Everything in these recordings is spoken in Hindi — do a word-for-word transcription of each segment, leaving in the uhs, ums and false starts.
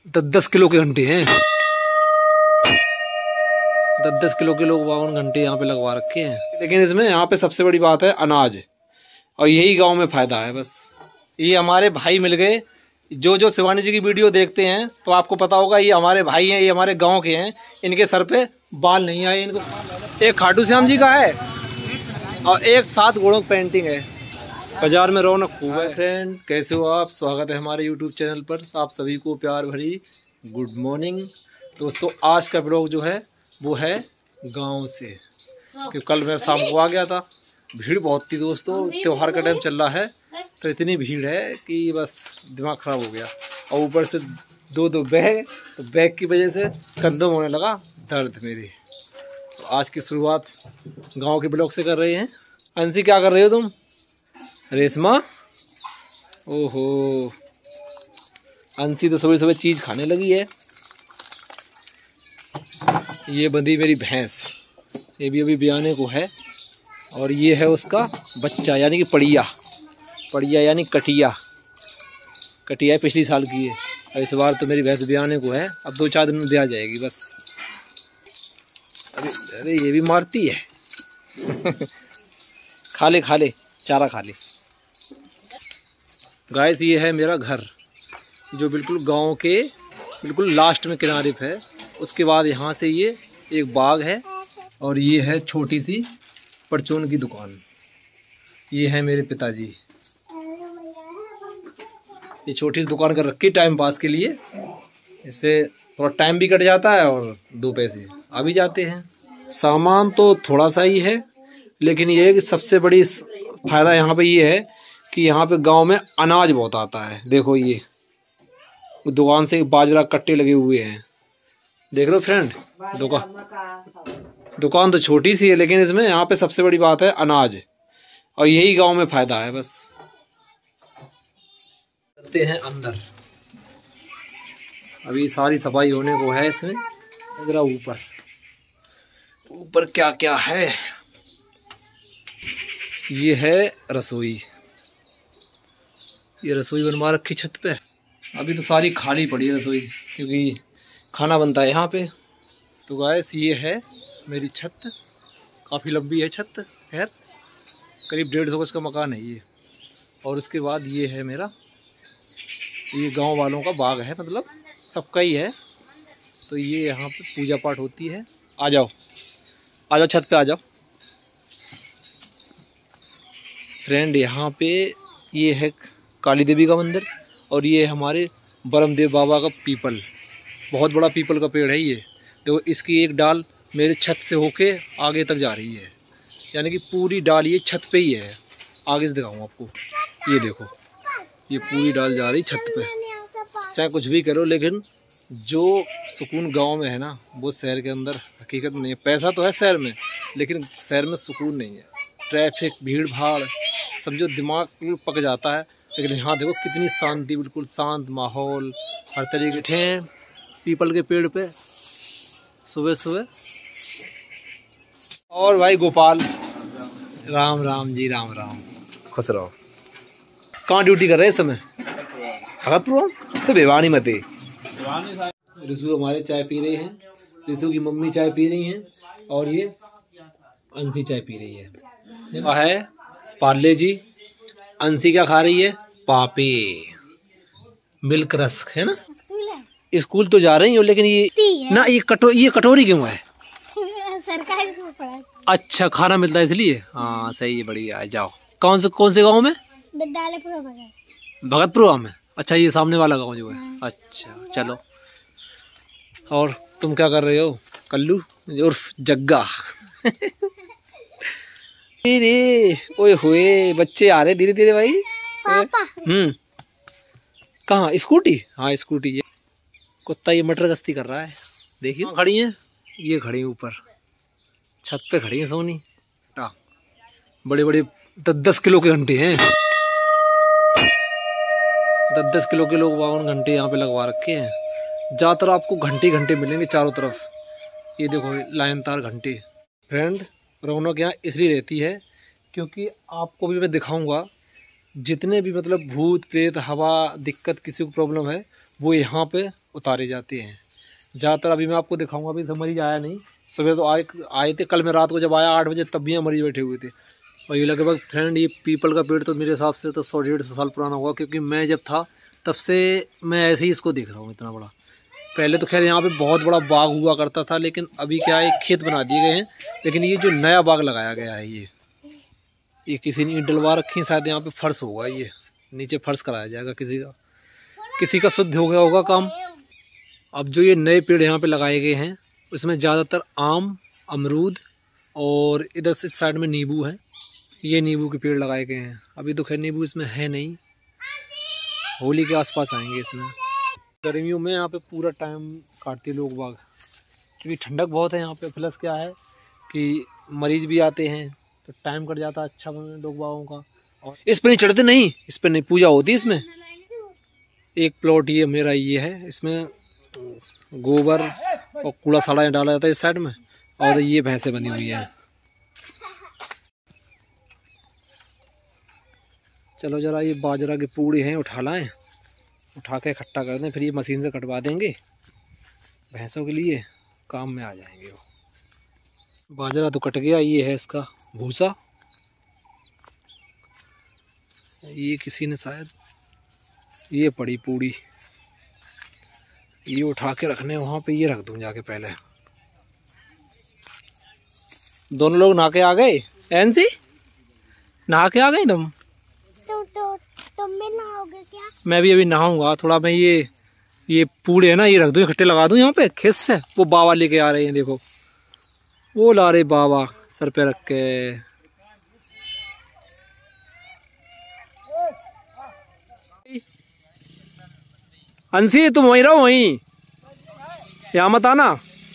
दस दस किलो के घंटे हैं। दस दस किलो के लोग बावन घंटे यहाँ पे लगवा रखे हैं। लेकिन इसमें यहाँ पे सबसे बड़ी बात है अनाज, और यही गांव में फायदा है बस। ये हमारे भाई मिल गए, जो जो शिवानी जी की वीडियो देखते हैं तो आपको पता होगा ये हमारे भाई हैं, ये हमारे गांव के हैं। इनके सर पे बाल नहीं आए इनको। एक खाटू श्याम जी का है और एक सात घोड़ों की पेंटिंग है। बाजार में रौनक खूब है। फ्रेंड कैसे हो आप? स्वागत है हमारे यूट्यूब चैनल पर। आप सभी को प्यार भरी गुड मॉर्निंग दोस्तों। आज का ब्लॉग जो है वो है गांव से, क्योंकि कल मैं शाम को आ गया था। भीड़ बहुत थी दोस्तों, त्योहार का टाइम चल रहा है तो इतनी भीड़ है कि बस दिमाग ख़राब हो गया। और ऊपर से दो दो बैग, तो बैग की वजह से कंधों में होने लगा दर्द मेरी। तो आज की शुरुआत गांव के ब्लॉग से कर रहे हैं। अंशी क्या कर रहे हो तुम? रेशमा, ओहो अंशी तो सुबह सुबह चीज़ खाने लगी है। ये बंधी मेरी भैंस, ये भी अभी ब्याने को है। और ये है उसका बच्चा यानी कि पड़िया। पड़िया यानी कटिया। कटिया पिछली साल की है और इस बार तो मेरी भैंस ब्याने को है। अब दो चार दिन में ब्याह जाएगी बस। अरे अरे ये भी मारती है। खा ले खा ले, चारा खा ले। गाइस ये है मेरा घर, जो बिल्कुल गांव के बिल्कुल लास्ट में किनारे पे है। उसके बाद यहाँ से ये एक बाग है और ये है छोटी सी परचून की दुकान। ये है मेरे पिताजी। ये छोटी सी दुकान कर रखी टाइम पास के लिए। इससे थोड़ा टाइम भी कट जाता है और दो पैसे आ भी जाते हैं। सामान तो थोड़ा सा ही है, लेकिन ये है कि सबसे बड़ी फायदा यहाँ पे ये है कि यहाँ पे गांव में अनाज बहुत आता है। देखो ये दुकान से बाजरा कट्टे लगे हुए हैं, देख लो फ्रेंड। दुकान दुकान तो छोटी सी है, लेकिन इसमें यहाँ पे सबसे बड़ी बात है अनाज, और यही गांव में फायदा है बस। चलते हैं अंदर, अभी सारी सफाई होने को है इसमें। जरा ऊपर ऊपर क्या क्या है। ये है रसोई, ये रसोई बनवा रखी छत पे। अभी तो सारी खाली पड़ी है रसोई, क्योंकि खाना बनता है यहाँ पे। तो गाइस ये है मेरी छत, काफ़ी लंबी है छत। खैर करीब डेढ़ सौ गज का मकान है ये। और उसके बाद ये है मेरा, ये गांव वालों का बाग है, मतलब सबका ही है। तो ये यहाँ पे पूजा पाठ होती है। आ जाओ आ जाओ छत पे आ जाओ फ्रेंड। यहाँ पे ये है काली देवी का मंदिर, और ये हमारे बरमदेव बाबा का पीपल, बहुत बड़ा पीपल का पेड़ है ये। देखो इसकी एक डाल मेरे छत से होके आगे तक जा रही है, यानी कि पूरी डाल ये छत पे ही है। आगे से दिखाऊँ आपको, ये देखो ये पूरी डाल जा रही छत पे। चाहे कुछ भी करो, लेकिन जो सुकून गांव में है ना, वो शहर के अंदर हकीकत में नहीं है। पैसा तो है शहर में, लेकिन शहर में सुकून नहीं है। ट्रैफिक, भीड़ भाड़, समझो दिमाग पक जाता है। लेकिन यहाँ देखो कितनी शांति, बिल्कुल शांत माहौल, हर तरीके के हैं पीपल के पेड़ पे सुबह सुबह। और भाई गोपाल, राम राम जी, राम राम, खुश रहो। कहाँ ड्यूटी कर रहे हैं इस समय? भगतपुर तो भिवानी मत। रिशु हमारे चाय पी रहे हैं, रिशु की मम्मी चाय पी रही हैं, और ये अंशी चाय पी रही है। और है पार्ले जी। अंशी क्या खा रही है? पापे, मिल्क रस्क है ना। स्कूल तो जा रही हो, लेकिन ये ना ये कटो ये कटोरी क्यों है? सरकारी स्कूल पढ़ा। अच्छा खाना मिलता है इसलिए। हाँ सही है, बढ़िया है। जाओ। कौन से कौन से गाँव में? विद्यालयपुरा भगतपुरा में। अच्छा ये सामने वाला गाँव जो है। अच्छा चलो। और तुम क्या कर रहे हो? कल्लू उर्फ जग्गा। ओए हुए बच्चे आ रहे धीरे धीरे भाई। हम्म कहाँ? स्कूटी? हाँ स्कूटी। ये कुत्ता ये मटर गश्ती कर रहा है, देखिए। खड़ी है ये, खड़ी ऊपर छत पे खड़ी है सोनी। बड़े बड़े दस दस किलो के घंटे हैं। दस दस किलो के लोग बावन घंटे यहाँ पे लगवा रखे हैं। ज़्यादातर आपको घंटे घंटे मिलेंगे चारों तरफ। ये देखो लाइन तार घंटे। फ्रेंड रौनक यहाँ इसलिए रहती है क्योंकि आपको भी मैं दिखाऊंगा, जितने भी मतलब भूत प्रेत, हवा, दिक्कत, किसी को प्रॉब्लम है, वो यहाँ पे उतारे जाते हैं ज़्यादातर। अभी मैं आपको दिखाऊंगा, अभी तो मरीज आया नहीं, सुबह तो आए आए थे, कल मैं रात को जब आया आठ बजे तब भी यहाँ मरीज बैठे हुए थे। और ये लगभग फ्रेंड ये पीपल का पेड़ तो मेरे हिसाब से तो सौ डेढ़ सौ साल पुराना होगा, क्योंकि मैं जब था तब से मैं ऐसे ही इसको देख रहा हूँ इतना बड़ा। पहले तो खैर यहाँ पे बहुत बड़ा बाग हुआ करता था, लेकिन अभी क्या है खेत बना दिए गए हैं। लेकिन ये जो नया बाग लगाया गया है ये ये किसी ने डलवा रखी, शायद यहाँ पे फर्श होगा, ये नीचे फर्श कराया जाएगा किसी का किसी का शुद्ध हो गया होगा काम। अब जो ये नए पेड़ यहाँ पे लगाए गए हैं उसमें ज़्यादातर आम, अमरूद और इधर से साइड में नींबू है। ये नींबू के पेड़ लगाए गए हैं। अभी तो खैर नींबू इसमें है नहीं, होली के आसपास आएंगे इसमें। गर्मियों में यहाँ पे पूरा टाइम काटते लोग बाग, क्योंकि ठंडक बहुत है यहाँ पे। प्लस क्या है कि मरीज भी आते हैं तो टाइम कट जाता है अच्छा लोग बागों का। और इस पर नहीं चढ़ते, नहीं इस पर नहीं पूजा होती। इसमें एक प्लॉट ये मेरा ये है, इसमें गोबर और कूड़ा साड़ा डाला जाता है इस साइड में, और ये भैंसें बनी हुई है। चलो जरा ये बाजरा के पूड़े हैं उठा लाएं, उठा के इकट्ठा कर दें, फिर ये मशीन से कटवा देंगे भैंसों के लिए, काम में आ जाएंगे वो। बाजरा तो कट गया, ये है इसका भूसा। ये किसी ने शायद ये पड़ी पूड़ी, ये उठा के रखने वहाँ पे, ये रख दूँ जाके पहले। दोनों लोग नहा के आ गए। एनसी नहा के आ गई तुम? तो, तो, तुम भी नहाओगे क्या? मैं भी अभी नहाऊंगा थोड़ा। मैं ये ये पूड़े है ना ये रख दूँ, इकट्ठे लगा दूँ यहाँ पे खेत से। वो बाबा लेके आ रहे हैं, देखो वो ला रहे बाबा सर पे रख के। अंशी तुम वहीं रहो, वहीं यहाँ मत आना।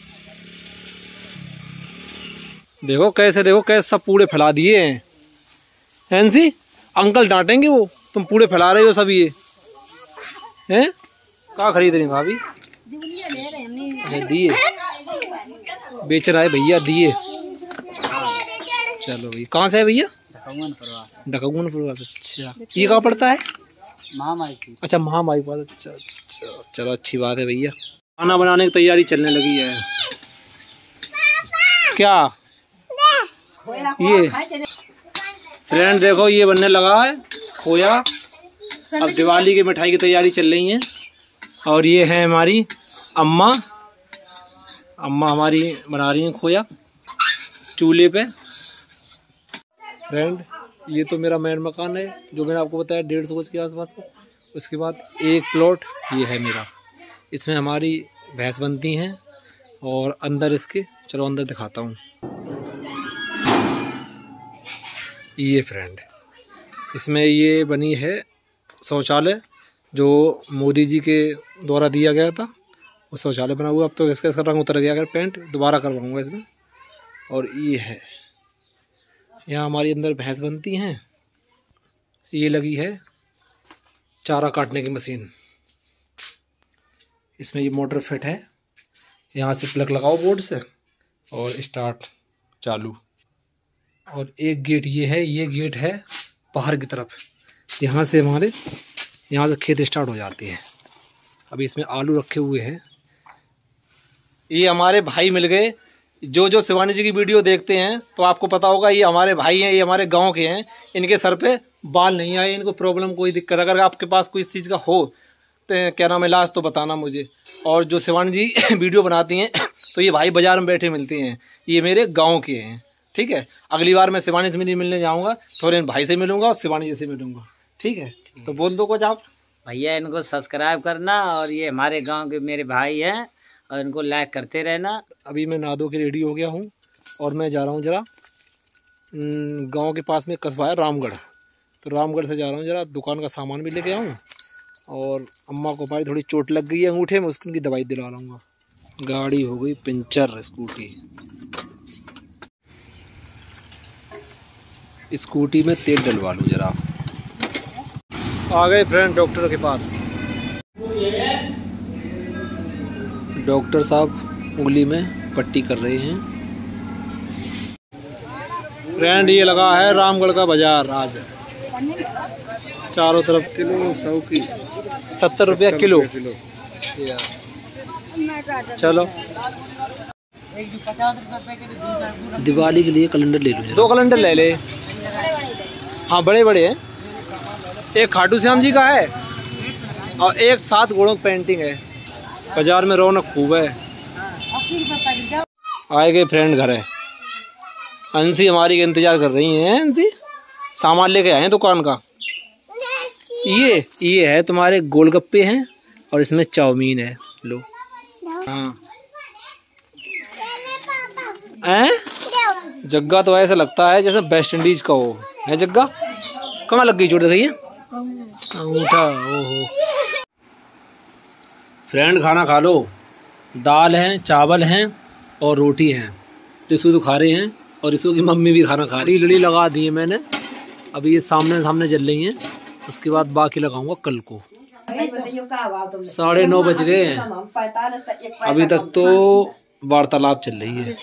देखो कैसे, देखो कैसे सब पूड़े फैला दिए हैं। अंशी अंकल डांटेंगे, वो तुम पूड़े फैला रहे हो सब। ये हैं कहाँ खरीद रही भाभी? दिए बेच रहा है भैया, दिए। चलो भाई, कहाँ से है भैया? डकौनपुर। अच्छा ये कहाँ पड़ता है? महामाई की। अच्छा महामाई पास। अच्छा अच्छा चलो अच्छी बात है भैया। खाना बनाने की तैयारी चलने लगी है। क्या ये फ्रेंड देखो ये बनने लगा है खोया। अब दिवाली की मिठाई की तैयारी चल रही है। और ये है हमारी अम्मा, अम्मा हमारी बना रही हैं खोया चूल्हे पे। फ्रेंड ये तो मेरा मेन मकान है जो मैंने आपको बताया डेढ़ सौ गज के आसपास का। उसके बाद एक प्लॉट ये है मेरा, इसमें हमारी भैंस बनती हैं। और अंदर इसके, चलो अंदर दिखाता हूँ। ये फ्रेंड इसमें ये बनी है शौचालय, जो मोदी जी के द्वारा दिया गया था, वो शौचालय बना हुआ। अब तो इसका इसका रंग उतर गया, अगर पेंट दोबारा करवाऊँगा इसमें। और ये है यहाँ हमारी अंदर भैंस बनती हैं। ये लगी है चारा काटने की मशीन, इसमें ये मोटर फिट है। यहाँ से प्लग लगाओ बोर्ड से और स्टार्ट चालू। और एक गेट ये है, ये गेट है बाहर की तरफ। यहाँ से हमारे यहाँ से खेत स्टार्ट हो जाते हैं। अभी इसमें आलू रखे हुए हैं। ये हमारे भाई मिल गए, जो जो शिवानी जी की वीडियो देखते हैं तो आपको पता होगा ये हमारे भाई हैं, ये हमारे गांव के हैं। इनके सर पे बाल नहीं आए, इनको प्रॉब्लम कोई दिक्कत, अगर आपके पास कोई इस चीज़ का हो तो क्या नाम है इलाज तो बताना मुझे। और जो शिवानी जी वीडियो बनाती हैं तो ये भाई बाजार में बैठे मिलते हैं, ये मेरे गाँव के हैं। ठीक है, अगली बार मैं शिवानी से मिलने जाऊँगा, थोड़े भाई से मिलूंगा और शिवानी जी से मिलूंगा। ठीक है, तो बोल दो कुछ आप। भैया इनको सब्सक्राइब करना, और ये हमारे गांव के मेरे भाई हैं, और इनको लाइक करते रहना। अभी मैं नहा धो के रेडी हो गया हूँ और मैं जा रहा हूँ जरा गांव के पास में कस्बा है रामगढ़, तो रामगढ़ से जा रहा हूँ जरा दुकान का सामान भी लेके आऊँ। और अम्मा को हमारी थोड़ी चोट लग गई है अंगूठे में, उसकी उनकी दवाई दिला लाऊंगा। गाड़ी हो गई पंचर, स्कूटी स्कूटी में तेल डलवा लूँ जरा। आ गए फ्रेंड डॉक्टर के पास। डॉक्टर साहब उंगली में पट्टी कर रहे हैं। फ्रेंड ये लगा है रामगढ़ का बाजार आज, चारों तरफ किलो सौ की सत्तर रुपया किलो। चलो दिवाली के लिए कैलेंडर ले लो, दो कैलेंडर ले ले। हाँ बड़े बड़े हैं, एक खाटू श्याम जी का है और एक सात घोड़ों की पेंटिंग है। बाजार में रौनक खूब है। आए गए फ्रेंड घर है, अंशी हमारी का इंतजार कर रही हैं। अंशी सामान लेके आए हैं दुकान का। ये ये है तुम्हारे गोलगप्पे हैं और इसमें चाउमीन है, लो। हाँ हैं? जग्गा तो ऐसा लगता है जैसे वेस्ट इंडीज का हो, है जग्गा? कहाँ लग गई चोट दिखाइए अंगूठा। ओहो फ्रेंड खाना खा लो, दाल है, चावल हैं और रोटी है। रिसू तो खा रहे हैं और रिसू की मम्मी भी खाना खा रही। लड़ी लगा दी है मैंने, अभी ये सामने सामने जल रही हैं, उसके बाद बाकी लगाऊंगा कल को। साढ़े नौ बज गए हैं, अभी तक तो वार्तालाप चल रही है।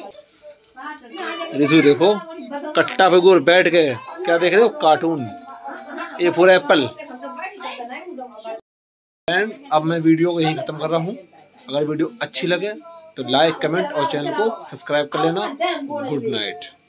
रिसू देखो कट्टा पे गोल बैठ के क्या देख रहे हो, कार्टून। ये पूरा एप्पल। एंड अब मैं वीडियो को यहीं खत्म कर रहा हूँ। अगर वीडियो अच्छी लगे तो लाइक, कमेंट और चैनल को सब्सक्राइब कर लेना। Good night.